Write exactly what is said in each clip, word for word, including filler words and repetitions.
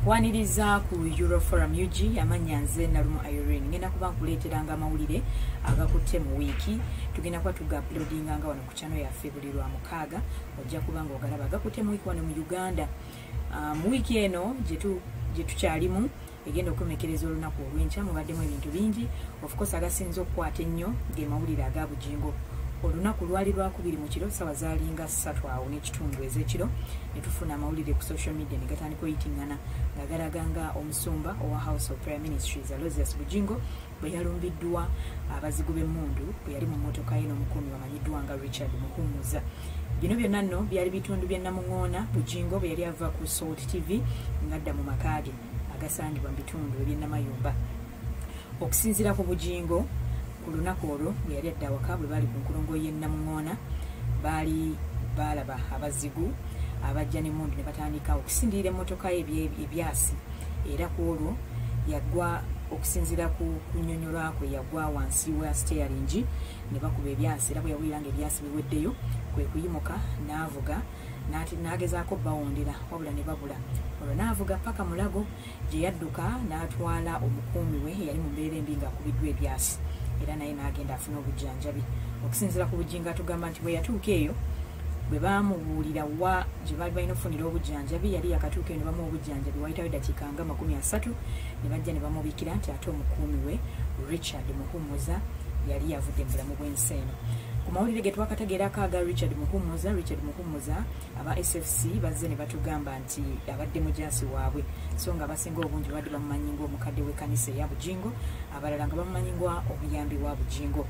nkwaniriza ku Euroforum U G amanya nze Nalumu Irene ngenda kuba nkuleeteranga amawulire agakutte mu wiiki tugenda kuba tuga uploadinga nga wano ku channel yaffe buli lwa mukaaga ojja kuba nga ogalaba agakutte mu wiiki wano mu Uganda. Uh, mu wiiki eno gye tukyalimu egenda okumekereza olunaku olw'enkya mubaddemu ebintu bingi of course agasinza okukwata ennyo ge mawulire aga Bujingo. Olunaku lwali lwakubiri mu kiro sawa zaalinga ssatu awo n'ekitundu ez'ekiro ne tufuna amawulire ku social media ne gatandika oyitingana nga galaga nga omusumba owa House of Prayer Ministries Aloysius Bujingo bwe yalumbiddwa abazigu b'emmundu bwe yali mu mmotoka ye n'omukuumi wamanyiddwa nga Richard Muhumuza. Bino byonna nno byali bitundu bya Namuŋŋoona Bujingo bwe yali ava ku Salt T V ng'adda mu maka ge agasangibwa mu bitundu eby'Namayumba. Okusinziira ku Bujingo ku lunaku olwo bwe yali adda awaka bwe baali ku nkulungo y'e Namuŋŋoona baali baalaba abazigu abajja n'emmundu ne batandika okusindirira emmotoka ye ebyasi era ku olwo yagwa okusinziira ku kunnyonnyola kwe yagwa wansi wa steering ne bakuba ebyasi era bwe yawulira nga ebyasi biweddeyo kwe kuyimuka n'avuga n'agezaako bawondera wabula ne babula olwo n'avuga paka mulago gye yadduka n'atwala omukuumi we yali mu mbeera embi ng'akubiddwa ebyasi era naye n'agenda afuna obujjanjabi. Okusinziira ku Bujingo atugamba nti bwe yatuuka eyo bwe baamubuulira wa gye baali balina okufunira obujjanjabi yali yakatuuka eyo ne bamuwa obujjanjabi wayitawo eddakiika nga makumi asatu ne bajja ne bamubikira nti ate omukuumi we Richard Muhumuza yali yavudde mu bulamu bw'ensi eno. Ku mawulire ge twakategeerako aga Richard Muhumuza Richard Muhumuza aba S F C bazze ne batugamba nti abadde mujaasi waabwe so nga abasinga obungi badde bamumanyi ng'omukadde w'ekkanisa eya Bujingo abalala nga bamumanyi nga omuyambi wa Bujingo.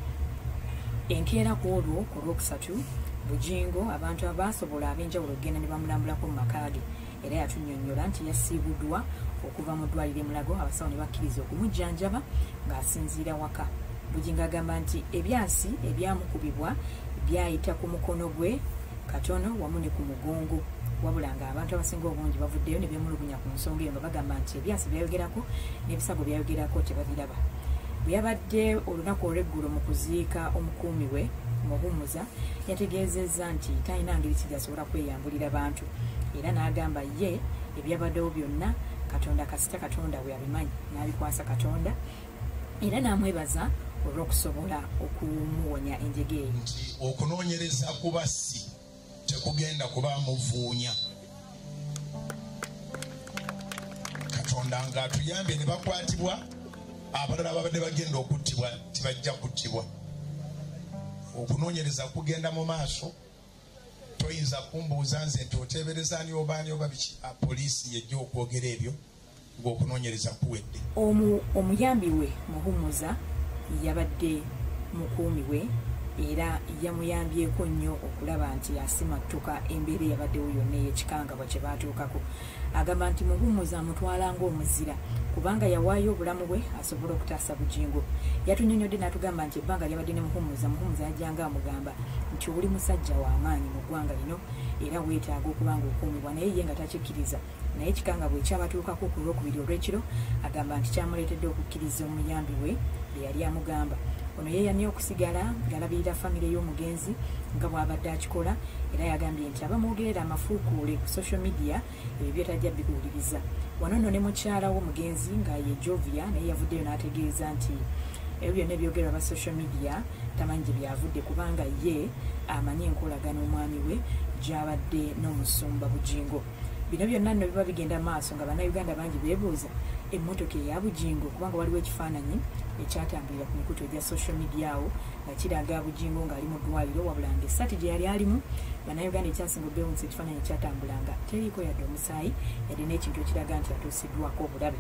Enkeera ku olwo ku lwokusatu Bujingo abantu abaasobola ab'enjawulo okugenda ne bamulambulako mu maka ge era yatunnyonnyola nti yasiibuddwa okuva mu ddwaliro e Mulago abasawo ne bakkiriza okumujjanjaba ng'asinziira waka. Bujingo agamba nti ebyasi ebyamukubibwa byayita ku mukono gwe katono wamu ne ku mugongo wabula nga abantu abasinga obungi bavuddeyo ne beemulugunya ku nsonga eyo nga bagamba nti ebyasi byayogerako n'ebisago byayogerako tebabiraba. Bwe yabadde olunaku olw'eggulo mu kuziika omukuumi we Muhumuza yategeezezza nti talina ngeri ki gy'asobola kweyambulira bantu era n'agamba ye ebyabaddewo byonna Katonda kasita Katonda bwe yabimanyi n'abikwasa Katonda era n'amwebaza olw'okusobola okumuwonya enjege eyo. Okunoonyereza ku bassi tekugenda kuba muvuunya. Katonda ng'atuyambye ne bakwatibwa abalala babadde bagenda okuttibwa tibajja kuttibwa. Okunoonyereza kugenda mu maaso toyinza kumbuuza nze nti oteebereza ani oba ani oba biki poliisi yejja okwogera ebyo ng'okunoonyereza kuwedde. Omuyambi we Muhumuza yabadde mukuumi we era yamuyambyeko nnyo okulaba nti asimattuka embeera eyabaddewo yonna ey'ekikangabwa kye baatuukako. Agamba nti Muhumuza amutwala ng'omuzira kubanga yawaayo obulamu bwe asobole okutaasa Bujingo. Yatunnyonnyodde n'atugamba nti ebbanga lyabadde ne Muhumuza Muhumuza yajjanga amugamba nti oli musajja w'amaanyi mu ggwanga lino era weetaaga okuba nga okuumibwa naye ye nga takikkiriza naye ekikangabwa ekyabatuukako ku lwokubiri olw'ekiro agamba nti kyamuleetedde okukkiriza omuyambi we bye yali amugamba. Ono yeeyamye okusigala ng'alabirira famire y'omugenzi nga bw'abadde akikola era yagambye nti abamwogerera amafuukuule ku social media ebyo byetajja bibuuliriza. Wano nno ne mukyala w'omugenzi nga ye Jovia naye yavuddeyo n'ategeeza nti ebyo byonna ebyogerwa ba social media tamanyi gye byavudde kubanga ye amanyi enkolagana omwami we gy'abadde n'omusumba Bujingo. Bino byonna nno biba bigenda maaso nga bannayuganda bangi beebuuza emmotoka eya Bujingo kubanga waliwo ekifaananyi ekyatambulira ku mikutu egya social media awo nga kiraga Bujingo ng'ali mu ddwaliro wabula ng'essaati gye yali alimu bannayuganda ekyasinga obeewunsa ekifaananyi ekyatambulanga teriiko yadde omusaayi yadde n'ekintu ekiraga nti atuusiddwako obulabe.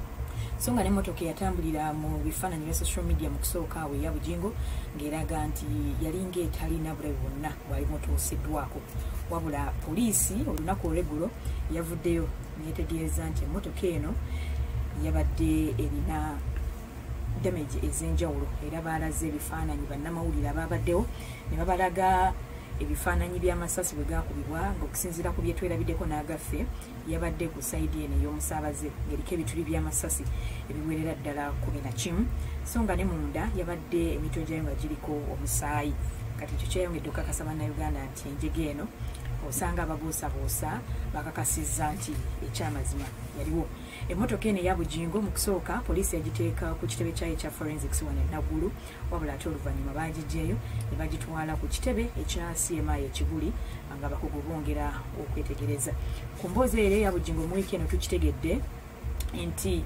So nga n'emmotoka eyatambulira mu bifaananyi bya social media mu kusooka awo eya Bujingo ng'eraga nti yalinga etalina bulabe bwonna bwali mutuusiddwako wabula poliisi olunaku olw'eggulo yavuddeyo neetegeeza nti emmotoka eno yabadde erina damage ez'enjawulo era baalaze ebifaananyi bannamawulire abaabaddewo ne babalaga ebifaananyi by'amasasi bwe gaakubibwa ng'okusinziira ku bye twerabiddeko n'agaffe yabadde ku sayidi eno ey'omusaabaze ng'eriko ebituli by'amasasi ebiwerera ddala kumi na kimu so nga ne munda yabadde emitwe gyayo nga giriko omusaayi. Kati ekyo kyeyongedde okukakasa bannayuganda nti enjege eno osanga ababuusabuusa bakakasizza nti ekyamazima yaliwo. Emmotoka eno eya Bujingo mu kusooka poliisi yagiteeka ku kitebe kyayo ekya forensics wano e Naggulu, wabula ate oluvannyuma baagijjeeyo ne bagitwala ku kitebe ekya C M I eKiguli nga bakugu bongera okwetegereza. Ku mboozi eyo eya Bujingo mu wiiki eno tukitegedde nti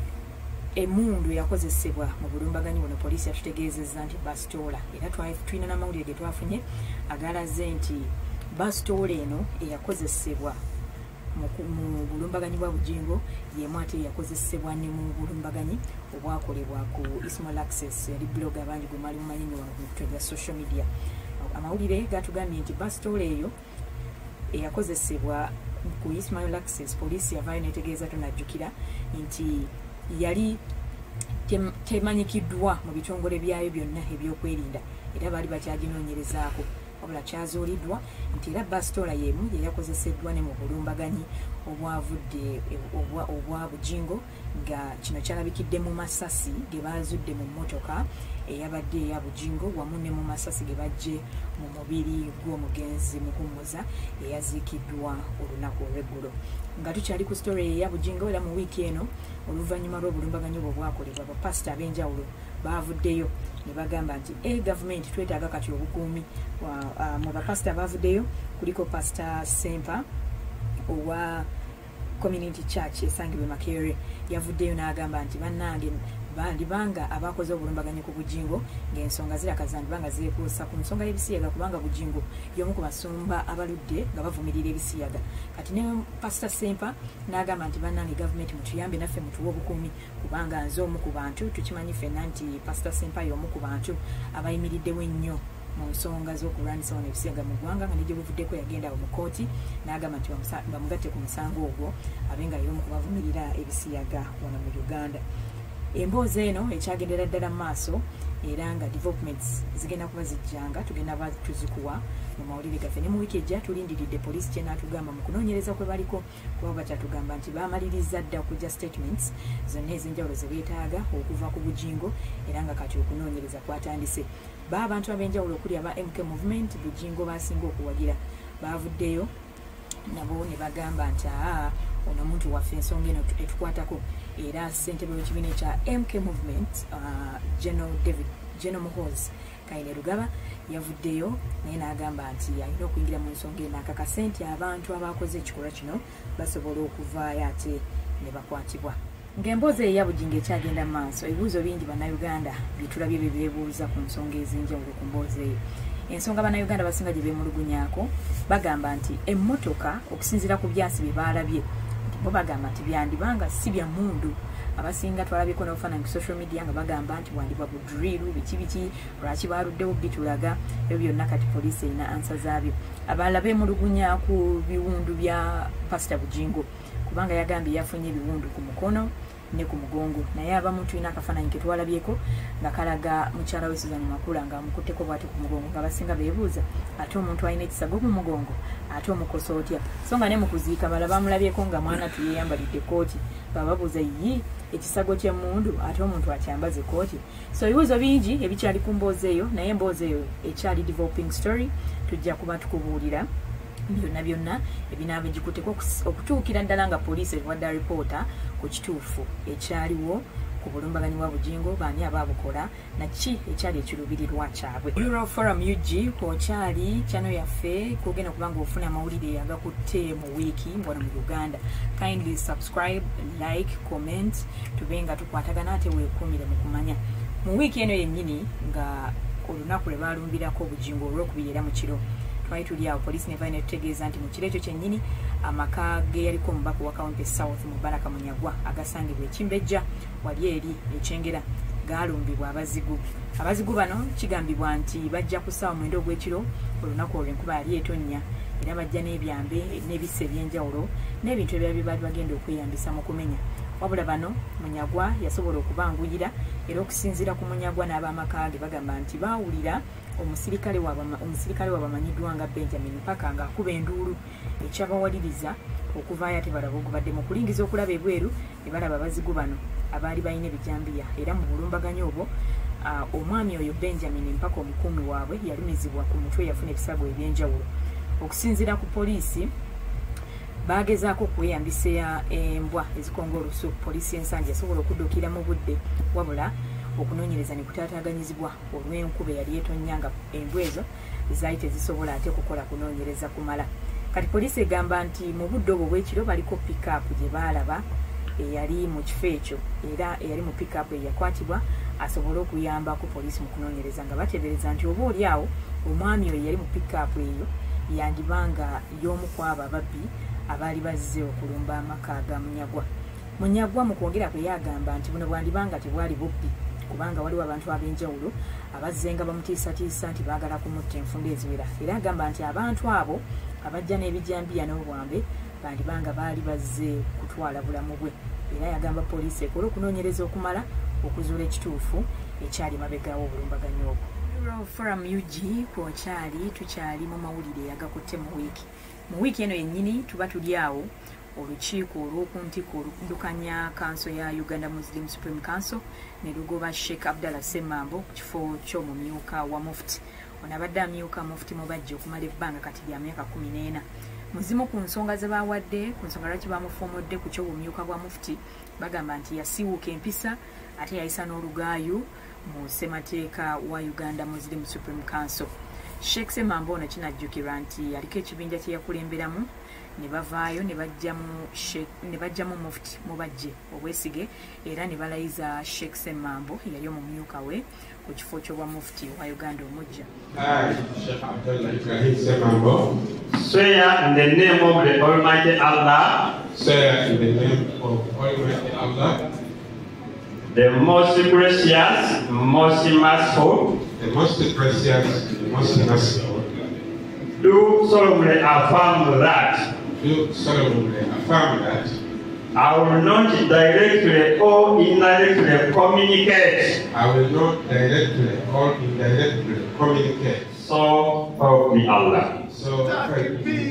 emundu yakozesebwa mu bulumbaganyi buno poliisi yatutegeezezza nti basitoola, era tulina n'amawulire ge twafunye agalaze nti basitoola eno eyakozesebwa mu bulumbaganyi bwa Bujingo yemu ate yakozesebwa ne mu bulumbaganyi obwakolebwa ku Ismail Access, yali blogger abangi gwe mwali mumanyi nnyo ku mitwe gya social media. Amawulire gatugambye nti basitoola eyo eyakozesebwa ku Ismail Access poliisi yavaayo netegeeza tunajjukira nti yali temanyikiddwa mu bitongole byayo byonna ebyokwerinda, era baali bakyaginoonyerezaako, wabula kyazuuliddwa nti era basitoola yemu yeyakozeseddwa ne mu bulumbaganyi obwavudde obwa Bujingo, nga kino kyalabikidde mu masasi ge baazudde mu mmotoka eyabadde eya Bujingo wamu ne mu masasi ge bajje mu mubiri gw'omugenzi muhumuza eyaziikiddwa olunaku olw'eggulo. Nga tukyali ku story eya Bujingo, era mu wiiki eno oluvannyuma lw'obulumbaganyi obwo bwakolebwa bapasita ab'enjawulo baavuddeyo ne bagamba nti e gavumenti twetaaga kati obukuumi. Mu bapasita baavuddeyo kuliko pasita Sempa owa Community Church esangibwe Makerere, yavuddeyo n'agamba nti bannange bandibanga abakoze obulumbaganyi ku Bujingo ng'ensonga zirakaza ndibanga zeekuusa ku nsonga y'ebisiyaga, kubanga Bujingo y'omu ku basumba abaludde nga bavumirira ebisiyaga. Kati ne pasita Sempa n'agamba nti bannange gavumenti mutuyambe naffe mutuwe obukuumi, kubanga nze omu ku bantu tukimanyi ffenna nti pasita Sempa y'omu ku bantu abayimiriddewo ennyo mu nsonga z'okulwanyisa wano ebisiyaga mu ggwanga, nga nijje buvuddeko yagenda mu kooti n'agamba nti bamugatte ku musango ogwo abe nga y'omu ku bavumirira ebisiyaga wano mu Uganda. Emboozi eno ekyagendera ddala mu maaso era nga developments zigenda kuba zijjanga, tugenda tuzikuwa mu mawulire gaffe. Ne mu wiiki ejja tulindiridde poliisi kye n'atugamba mu kunoonyereza kwe baliko, kuba bakyatugamba nti baamaliriza dda okujja statements zonna ez'enjawulo ze beetaaga okuva ku Bujingo, era nga kati okunoonyereza kwatandise. Ba abantu ab'enjawulo okuli aba M K Movement Bujingo baasinga okuwagira baavuddeyo nabo ne bagamba nti aa ono muntu waffe ensonga eno etukwatako, era ssentebe w'ekibiina ekya M K Movement uh, General David General Muhoozi Kaine Rugaba yavuddeyo naye n'agamba nti alina okuyingira mu nsonga eno, akakase nti abantu abakoze ekikolwa kino basobola okuvaayo ate ne bakwatibwa. Ng'emboozi eya Bujingo ekyagenda mu maaso, ebibuuzo bingi bannayuganda bye tulabye bye beebuuza ku nsonga ez'enjawulo ku mboozi eyo. Ensonga bannayuganda basinga gye beemulugunyaako bagamba nti emmotoka okusinziira ku byasi bye baalabye bo bagamba nti byandibanga si bya mundu. Abasinga twalabyeko n'obufaananyi ku social media nga bagamba nti wandibwa budriru biki biki, lwaki baaluddewo bitulaga, ebyo byonna kati poliisi erina ansa zaabyo. Abalala beemulugunya ku biwundu bya pasita Bujingo kubanga yagambye yafunye ebiwundu ku mukono ne ku mugongo, naye abamu tulina akafaananyi ke twalabyeko nga kalaga mukyala we Suzan Makula nga amukutteko bw'ati ku mugongo, nga basinga beebuuza ate omuntu alina ekisago ku mugongo ate omukosa otya. So nga ne mu kuziika bala bamulabyeko nga mwana tuyeyambalidde kooti, bababuuza yi ekisago ky'emmundu ate omuntu akyambaze kooti. So ebibuuzo bingi ebikyali ku mboozi eyo, naye emboozi eyo ekyali developing story, tujja kuba tukubuulira byonna byonna ebinaaba gikutteko okutuukira ddala nga poliisi ewadde alipoota ku kituufu ekyaliwo ku bulumbaganyi bwa Bujingo, baani abaabukola naki ekyali ekiruubirirwa kyabwe. Euro Forum U G kwokyali channel yaffe kugenda kubanga ofuna amawulire agakutte mu wiiki wano mu Uganda. Kindly subscribe, like, comment, tubenga tukwatagana ate weekuumire mu kumanya. Mu wiiki eno yennyini nga olunaku lwe baalumbirako Bujingo olw'okubiri era mu kiro, twali tuli awo poliisi nevayo netutegeeza nti mu kiro ekyo kyennyini amaka ge yaliko omubaka wa County South MUBARAK Munyagwa agasangibwa ekimbejja wali eri ekyengera gaalumbibwa abazigu. Abazigu bano kigambibwa nti bajja ku ssaawa mwenda ogw'ekiro olunaku olwo enkuba yali etonnya, era bajja n'ebyambe n'ebisa eby'enjawulo n'ebintu ebirala bye baali bagenda okweyambisa mu kumenya. Wabula bano Munyagwa yasobola okubanguyira, era okusinziira ku Munyagwa n'ab'amaka ge bagamba nti baawulira omusirikale omusirikale wabamanyiddwa nga Benjamin Mpaka ng'akuba enduulu ekyabawaliriza okuvaayo ate balaba ogubadde mu kulingiza okulaba ebweru ne balaba abazigu bano abaali balina ebijambiya. Era mu bulumbaganyi obwo omwami oyo Benjamin Mpaka omukuumi waabwe yalumizibwa ku mutwe, yafuna ebisago eby'enjawulo. okusinzira ku poliisi bagezaako okweyambisa embwa ezikonga olusu. Poliisi ensanja esobola okuddukira mu budde wabula okunoonyereza ne kutaataaganyizibwa olw'enkuba eyali etonyanga embwa ezo zaali tezisobola ate kukola kunoonyereza kumala. Kati poliisi egamba nti mu budde obwo bw'ekiro baliko pick-up gye baalaba eyali mu kifo ekyo era eyali mu pick-up eyakwatibwa asobole okuyambako poliisi mu kunoonyereza nga bateebereza nti oba oli awo omwami oyo yali mu pick-up eyo yandibanga y'omu kwabo ababbi abaali bazze okulumba amaka ga Munyagwa. Munyagwa mu kwogera kwe yagamba nti buno bwandibanga tebwali bubbi kubanga waliwo abantu ab'enjawulo abazzenga bamutiisatiisa nti baagala kumutta enfunda eziwera. Era agamba nti abantu abo abajja n'ebijambiya n'obwambe bandibanga baali bazze kutwala bulamu bwe. Era yagamba poliisi ekola okunoonyereza okumala okuzuula ekituufu ekyali mabegawo obulumbaganyi obwo. Forum U G kwokyali tukyali mu mawulire agakutte mu wiiki. Mu wiiki eno yennyini tuba tuli awo olukiiko olw'okuntiko oluddukanya kanso ya Uganda Muslim Supreme Council ne lugoba Sheikh Abdallah Ssemambo ku kifo ky'omumyuka wa Mufti. Ono abadde amyuka Mufti Mubajje okumala ebbanga kati lya myaka kumi n'ena. Muzimu ku nsonga ze baawadde ku nsonga lwaki bamufoomodde ku ky'obumyuka bwa Mufti bagamba nti yasiiwuuka empisa ate yayisa n'olugaayu mu ssemateeka wa Uganda Muslim Supreme Council. Sheikh Ssemambo ono kinajjukirwa nti yaliko ekibinja kye yakulemberamu ne bavaayo ne bajjamu Mufti Mubajje obwesige era ne balayiza Sheikh Ssemambo yali omumyuka we ku kifo ky'obwa Mufti wa Uganda omujja. I, Sheikh Abdullah Ibrahim Ssemambo, swear in the name of the Almighty Allah, swear in the name of Almighty Allah, the most gracious, most merciful, the most gracious, the most merciful, do solemnly affirm that do solemnly affirm that I will not directly or indirectly communicate. I will not directly or indirectly communicate. So help me Allah. So help me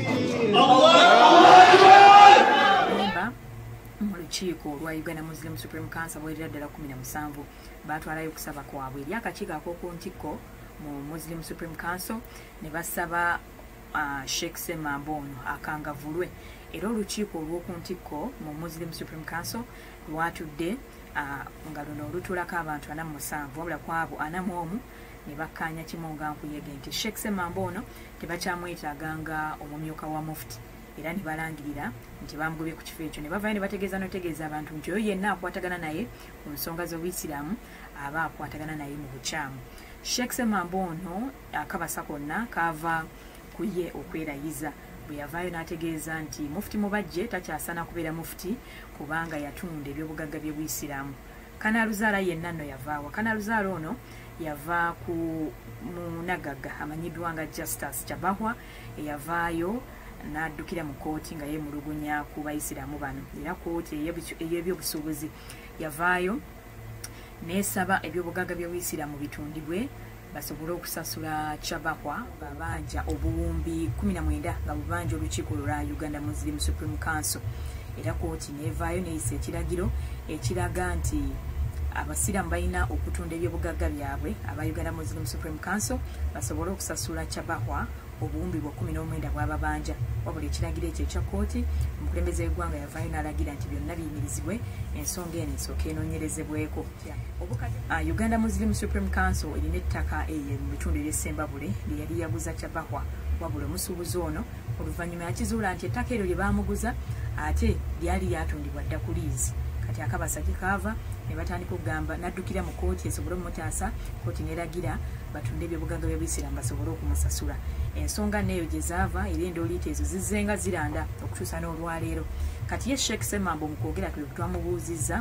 Allah. Mu lukiiko olwa Uganda Muslim Supreme Council bwerira ddala kumi na musanvu baatwalayo okusaba kwabwe eri akakiiko ak'oku ntikko mu Muslim Supreme Council ne basaba uh, Sheikh Ssemambo ono akangavulwe. Era olukiiko olw'oku ntikko mu Muslim Supreme Council lwatudde uh, nga luno olutulako abantu ana mu musanvu wabula ku abo ana mu omu ne bakkaanya kimu nga nkuyege nti Sheikh Ssemambo ono tebakyamwetaaganga omumyuka wa Mufti era ne balangirira nti bamugobye ku kifo ekyo ne bavaayo ne bategeeza n'otegeeza abantu nti oyo yenna akwatagana naye ku nsonga z'Obuyisiraamu aba akwatagana naye mu bukyamu. Sheikh Ssemambo ono akabasa konna kaava ku ye okwerayiza bwe yavaayo n'ategeeza nti Mufti Mubajje takyasana kubeera Mufti kubanga yatunda ebyobugagga by'Obuyisiraamu. Kanaaluzaala yenna nno yavaawa. Kanaaluzaala ono yava ku munagagga amanyiddwa nga Justice Kyabahwa eyavaayo n'addukira mu kooti nga yeemulugunya ku Bayisiraamu bano. Era kooti ey'ebyobusuubuzi yavaayo n'esaba ebyobugagga by'Obuyisiraamu bitundibwe basobole okusasula Kyabahwa babanja obuwumbi kumi na mwenda nga bubanja olukiiko lwa Uganda Muslim Supreme Council. Era kooti neevaayo neeyisa ekiragiro ekiraga nti abasiraamu balina okutunda ebyobugagga byabwe aba Uganda Muslim Supreme Council basobole okusasula Kyabahwa obuwumbi bwa kumi n'omwenda bw'ababanja. Wabula ekiragiro ekyo ekya kooti omukulembeze w'eggwanga yavaayo n'alagira nti byonna biyimirizibwe ensonga eno esooke enoonyerezebweko. Uh, Uganda Muslim Supreme Council erina ettaka eyo mu bitundu eby'Essembabule lye yali yaguza Kyabahwa wabula omusuubuzi ono oluvannyuma yakizuula nti ettaka eryo lye baamuguza ate lyali lyatundibwa dda ku liizi. Kati akabasa kikaava ne batandika okugamba n'addukira mu kooti esobole omutaasa. Kooti n'eragira batunde ebyobugagga by'Obuyisiraamu basobole okumusasula. Ensonga neeyo gye zaava era endooliito ezo zizzenga ziranda okutuusa n'olwaleero. Kati ye Sheikh Ssemambo mu kwogera kwe twamubuuzizza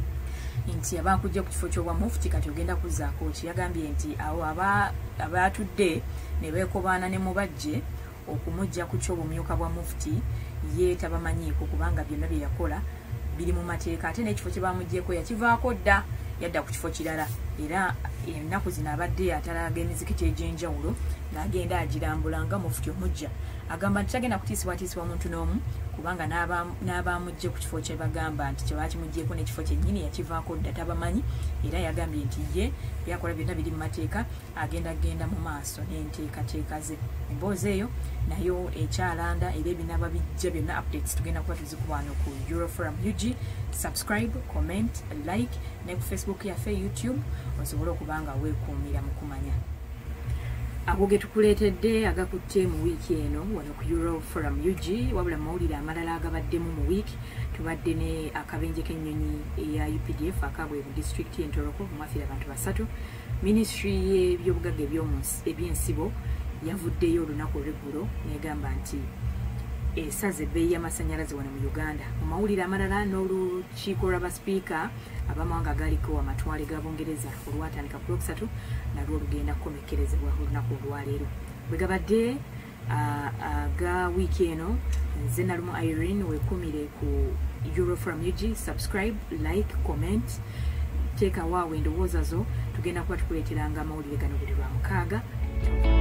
nti abaakujja ku kifo ky'obwa Mufti kati ogenda kuzzaako ki. Yagambye nti awo abaatudde ne beekobaana ne Mubajje okumujja ku ky'obumyuka bwa Mufti ye tabamanyiiko kubanga byonna bye yakola biri mu mateeka ate n'ekifo kye bamuggyeko yakivaako dda yadda ku kifo kirala. Era ennaku zino abadde atalaga emizikiti egy'enjawulo n'agenda agirambulanga mufuti omujja agamba nti tagenda kutiisibwatiisibwa omuntu n'omu kubanga n'abamujje ku kifo kye bagamba nti kyebakimuggyeko n'ekifo kyennyini yakivaako dda tabamanyi era yagambye nti ye byakola byonna biri mu mateeka agenda genda mu maaso n'enteekateeka ze emboozi eyo nayo ekyalanda era ebinaba bijja byonna updates tugenda kuba tuzikubaano ku Euroforum U G. Subscribe, comment, like ne ku Facebook yaffe YouTube osobole okubanga weekuumira mu kumanya ago ge tukuleetedde agakutte mu wiiki eno wano ku Euroforum U G. Wabula mawulire amalala agabaddemu mu wiiki tubadde ne akabenje k'ennyonyi eya U P D F akabwe mu disitulikiti y'Entoroko mumafiira abantu basatu. Ministry y'ebyobugagga eby'ensibo yavuddeyo olunaku olw'eggulo negamba nti esaze ebbeeyi y'amasannyalaze wano mu Uganda. Mu mawulire amalala n'olukiiko lw'abasipiika abamawanga agaliko amatwale ga Bungereza olwatandika ku lwokusatu nalwo olugenda kukomekkerezebwa olunaku olwaleero. Bwe gabadde aga wiiki eno nze Nalumu Irene weekumire ku Euroforum U G. Subscribe, like, comment, teeka waawe endowooza zo tugenda kuba tukuleeteranga amawulire gano buli lwa mukaaga.